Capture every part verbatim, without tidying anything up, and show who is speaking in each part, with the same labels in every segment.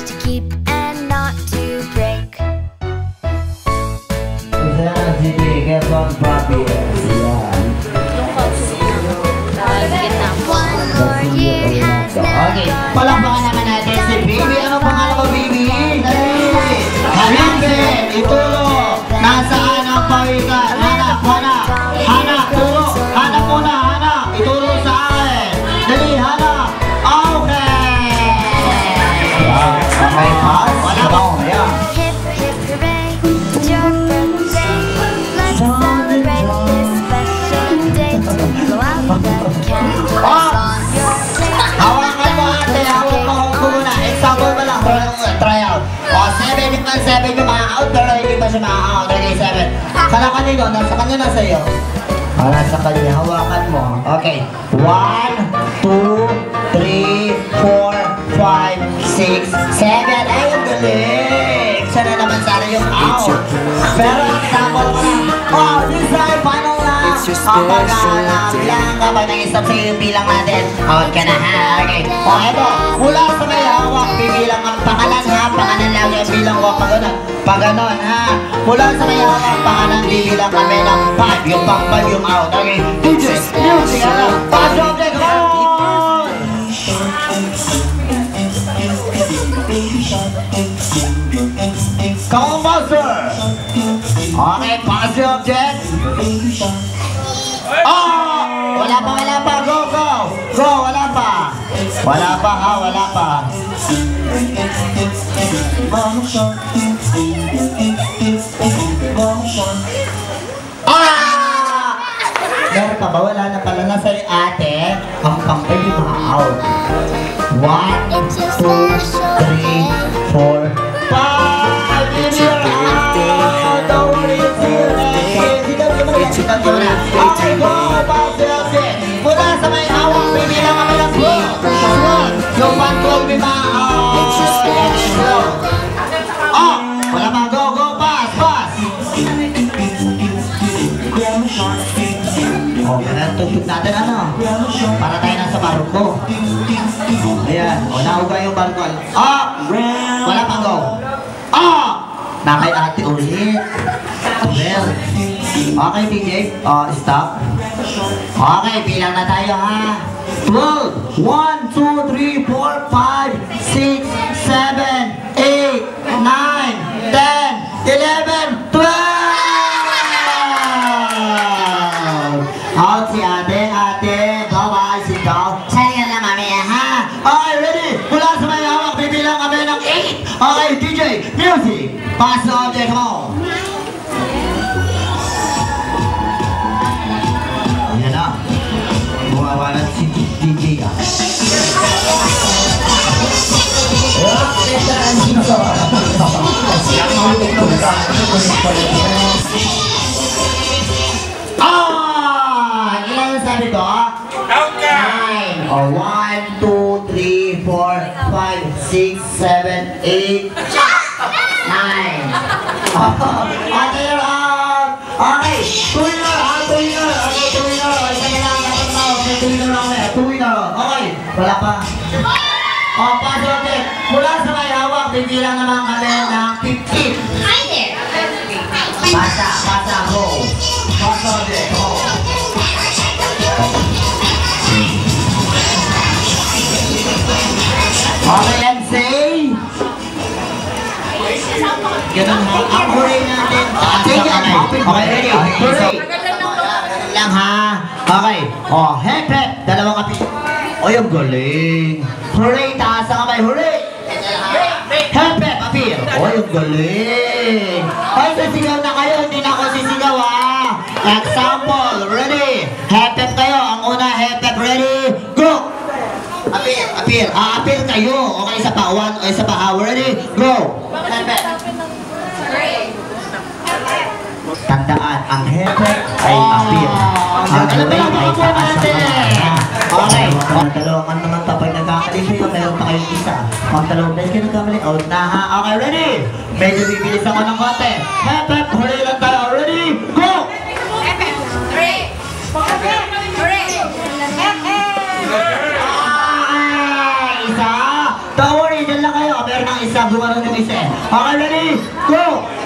Speaker 1: to keep and not to break.
Speaker 2: Get on Bobby.
Speaker 1: One more year has now
Speaker 3: Okay,
Speaker 1: gone.
Speaker 3: palakpakan naman natin si Baby. Ano pangalan mo, Baby? Dali! Hanapin! Ituro! Nasaan ang pawikan? Hanap, hanap! Hanap, turo! Hanap muna, hanap! Ituro sa akin! Dali, hanap! Okay! Okay, pass. Wala ba? Ayan.
Speaker 1: Hip, hip, hooray, it's your birthday. Let's celebrate this special day. Blow out the candles on your plate.
Speaker 3: Hawakan mo ate, hawak mo kung kumuna. Example ba lang, try out. O, seven yung man, seven yung ma-out, pero hindi pa siya ma-out. Okay, seven. Sana kanino, nasa kanya na sa'yo. O, nasa kanya, hawakan mo. Okay, one, two, three, four, five, six, seven. Ay, ang galing. Sana naman sana yung out. Pero example ko na, oh, this time, final na. Kapag bilang kapag nag-stop sa'yo yung bilang natin, out ka na ha. Okay. O, eto, mula sa may hawak, bibilang ang pangalan ha. Pangalan lang yung bilang ko. Pag ganon, pag ganon ha. Mula sa may hawak, pangalan, bibilang kami ng five. Yung pang five yung out. Okay. D J, music, ano? Pass object, come on! Come on, Master! Okay, pass the object. Oh! Wala pa, wala pa. Go, go! Go, wala pa. Wala pa ha, wala pa. Ah! Meron pa ba? Wala na pala. Nasa yung ate. Ang pampay yung mga out. One, two, three, four, five. Give me your out. Don't worry, it's here. Sikat ko na. Okay, go! Pass the object. Mula sa may hawak, bibilang kami ng twelve. twelve. Yung one, twelve, lima. Oh! Wala pa. Go, go! Pass, pass! Oh, ganun tugtog natin ano? Para tayo nasa barko. Ayan. O, nahuga yung barko. Oh! Wala pa. Go! Oh! Nakay ate ulit. Well, okay, D J. Uh, stop. Okay, bilang na tayo ha. twelve. one, two, three, four, five, six, seven, eight, nine, ten, eleven, twelve! Out si ate, ate. Bye-bye, sit down. Sali ka na mamaya ha. Okay, ready? Mula sa may hawak, bibilang kami ng eight. Okay, D J, music. Pass the object, come on. Ayan na. Bumawalan si D J ah. Ah! Ilan yung sabi ko? Nine. Oh, one, two, three, four, five, six, seven, eight, nine. Okay, you're out. Okay, two winner, ah, two winner. Okay, two winner. Isa na lang, dapat na. Okay, two winner lang eh. Two winner. Okay, wala pa. Oh, pass object. Mula sa may hawak, bibilang naman kami ng fifteen.
Speaker 1: Hi there.
Speaker 3: Pasa, pasa, go. Pass object, go. Okay, let's say. Ganun ha. Ang hooray natin. Okay, okay, ready? Hooray. Lang ha. Okay. Oh, hep hep. Dalawang kapi. Oh, yung galing. Hooray, taas ang kamay. Hooray. Hep hep, apir. Oh, yung galing. Ay, sisigaw na kayo. Hindi na ako sisigaw ha. Example. Ready? Hep hep kayo. Ang una, hep hep. Ready? Go. Apir, apir. Ah, apir kayo. Okay, isa pa. One, isa pa. Ah, ready? Go. Hep hep. Tandaan, ang hepe ay apir. Ang hooray ay taas ang kamay. Okay. Ang dalawang naman kapag nagkakalimpi ko, meron pa kayong isa. Ang dalawang beses kayo nagkamali, out na ha. Okay, ready? Medyo bibilis ako ng konti. Hep hep, hooray lang tayo. Ready? Go!
Speaker 1: Hep hep. Hooray! Hep hep. Hooray! Hep hep.
Speaker 3: Ay, isa. Don't worry, dyan lang kayo. Meron ng isa. lang, bumaroon yung isa eh. Okay, ready? Go!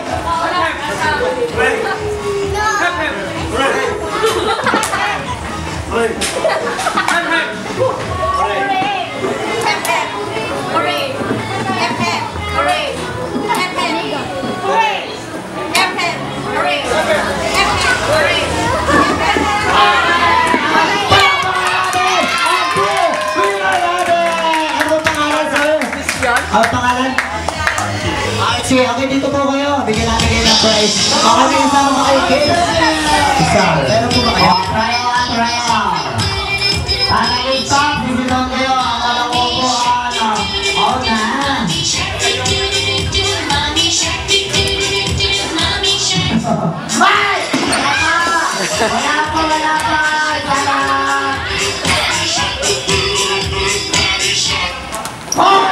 Speaker 3: Ano pangalan? Ah, sige, okay, dito po kayo. Bigyan natin kayo ng prize. Okay, may isama mo kayo, kids. Isa. Meron po ba kayo? Try on, try on. Sana i-stop, bibitaw kayo. Ang walang upuan. Oo na. Bye! Wala pa, wala pa. Salamat. Oh!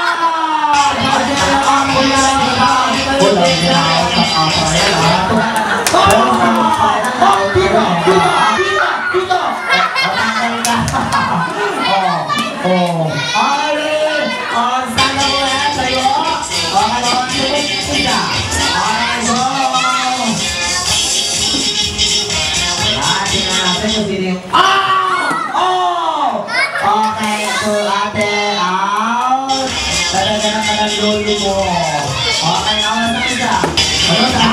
Speaker 3: Lolo mo. Okay, naman na isa. Ano na?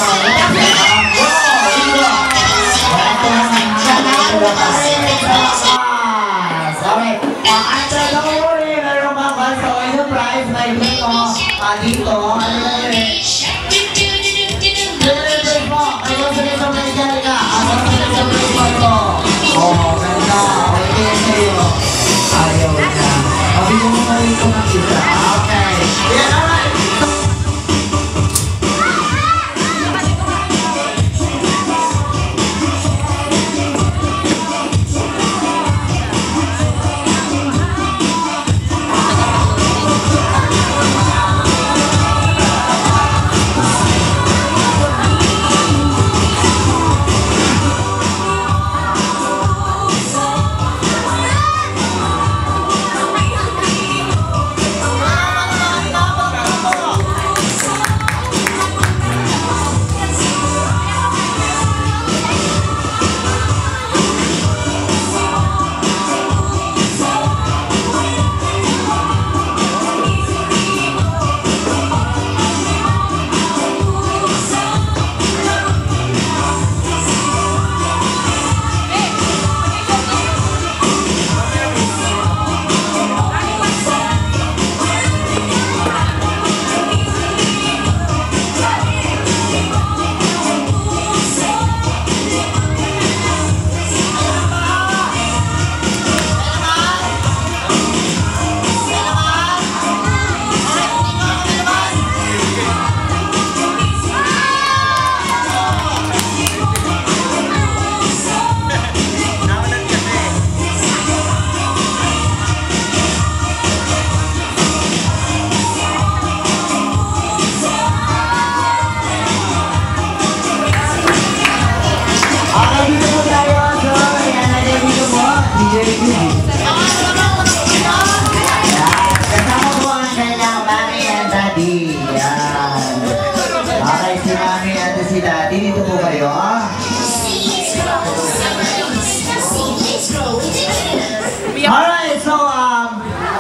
Speaker 3: Sorry. Andra, don't worry. Meron ka ba sa inyo prize? May dito. Dito. Ano na yun? Delivery po. Ano sa nito na dyan ka? Ano sa nito na ito? Oh, ganda. Okay sa'yo. Ayaw na. Sabi ko mo na ito ng isa. Okay. Yeah, all right. Alright, so um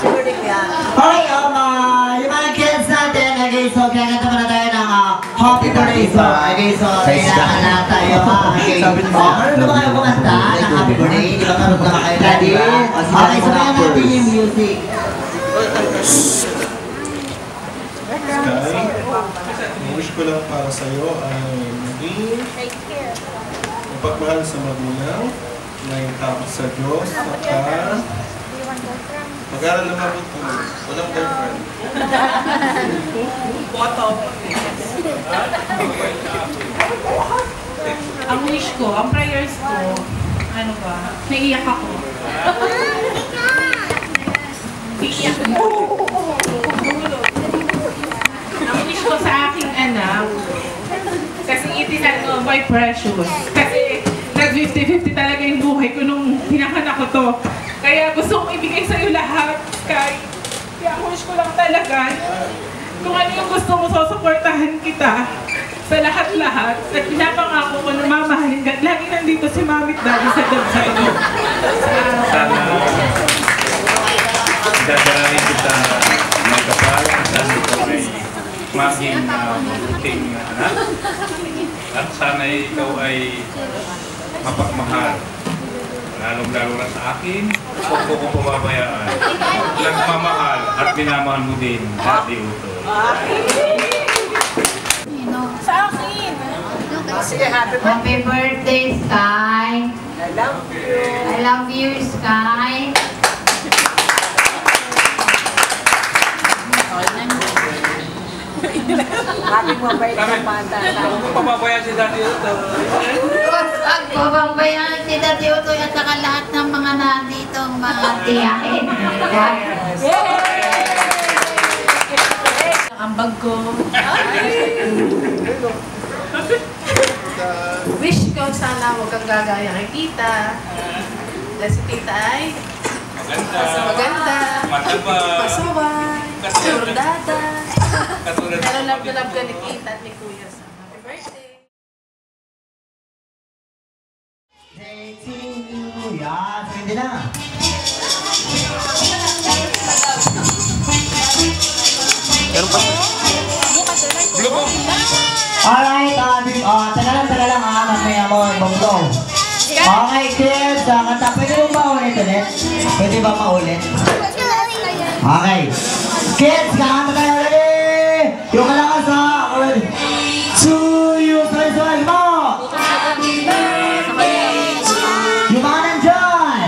Speaker 3: Alright, um uh, yung mga kids natin, okay, so kaya kanta muna tayo ng uh, Happy Birthday song. Okay, so kailangan na tayo ha. Okay, oh, ano ba kayo kumanta ng Happy Birthday? Di ba karoon naman kayo daddy? Okay, so kaya natin yung music.
Speaker 4: Sky, wish ko lang para sa'yo ay maging mapagmahal sa magulang, may tapos sa Diyos, saka mag-aral na mabuti, walang girlfriend.
Speaker 5: Ang wish ko, ang prayers ko, ano ba, naiiyak ako. Iiyak ako. Ang wish ko sa aking anak, kasi itinan ko, my precious. Kasi nag-fifty fifty talaga yung buhay ko nung pinakanak ko to. Kaya gusto kong ibigay sa'yo lahat, Sky. Kaya ang wish ko lang talaga, kung ano yung gusto mo, susuportahan kita sa lahat-lahat. At pinapangako ko na mamahalin ka. Lagi nandito si Mami at Daddy sa dad sa iyo.
Speaker 6: Sana dadalhin kita ng kapalang sa ito ay maging uh, mabuting anak. At sana ikaw ay mapagmahal. Lalong-lalo na sa akin, huwag ko kong pababayaan. Nagmamahal at minamahal mo din, Daddy Uto.
Speaker 5: Sa akin!
Speaker 7: Happy birthday, Sky! I love you! I love you, Sky!
Speaker 8: Sabi mo ba ito panta?
Speaker 6: Huwag ko pababayaan si Daddy Uto.
Speaker 7: Huwag ko bang bayan si Daddy Utoy at saka lahat ng mga nandito, mga tiyahin.
Speaker 8: Ang bag ko. Wish ko sana huwag kang gagaya kay tita. Dahil si tita ay
Speaker 6: Maganda.
Speaker 8: maganda,
Speaker 6: Mataba.
Speaker 8: pasaway, surdada.
Speaker 6: Katulad
Speaker 8: Pero love na love ka ni tita at ni kuya sa happy birthday.
Speaker 3: Day to you. Yan, hindi na. Alright, uh, uh, taga lang, taga lang ha, mamaya mo, bongdong. Okay, kids, uh, kanta, pwede mo ba ulit ulit? Pwede ba maulit? Okay. Kids, kakanta tayo ulit! Yung kalakas ha, ulit. To you, sabay-sabay mo! Yung mga nandyan!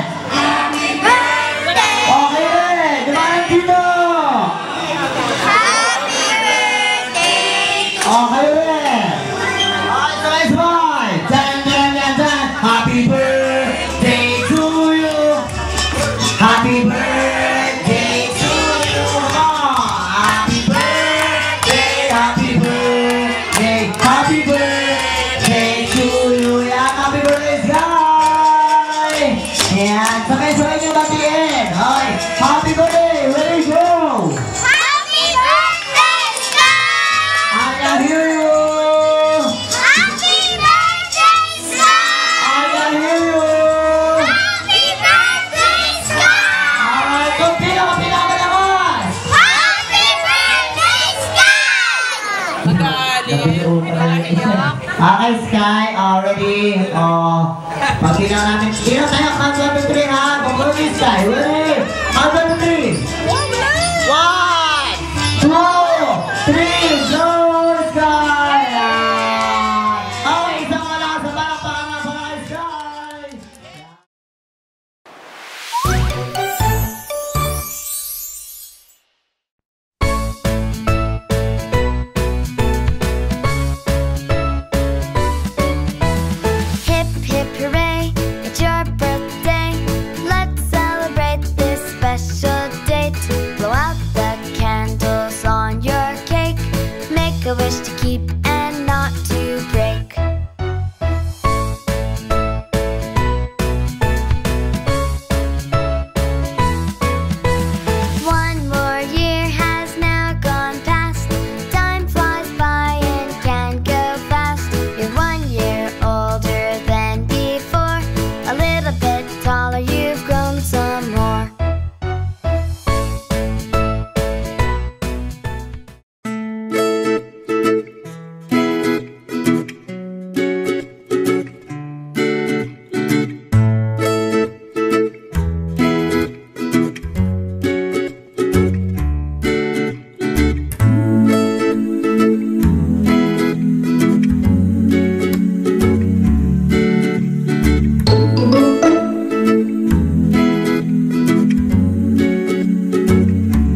Speaker 3: Okay rin, yung mga nandito! Okay rin! Okay, sabay-sabay! Tan, tan, tan, tan! Happy birthday to you! Happy birthday to you! Happy birthday! Happy birthday! Happy birthday to you! Yan! Happy birthday, Sky! Yan! Sabay-sabay niyo batiin! Okay! Happy birthday! Ready, go!
Speaker 1: Happy birthday, Sky!
Speaker 3: I can hear you!
Speaker 1: Happy birthday, Sky!
Speaker 3: I can hear you!
Speaker 1: Happy birthday, Sky!
Speaker 3: Alright, kunti lang ang pinakamalakas!
Speaker 1: Happy birthday, Sky!
Speaker 3: Okay, Sky, already, uh, pag pinaw namin, pinaw tayo, count one, two, three, ha? Pag-ulit, Sky, ready? Count one, two, three.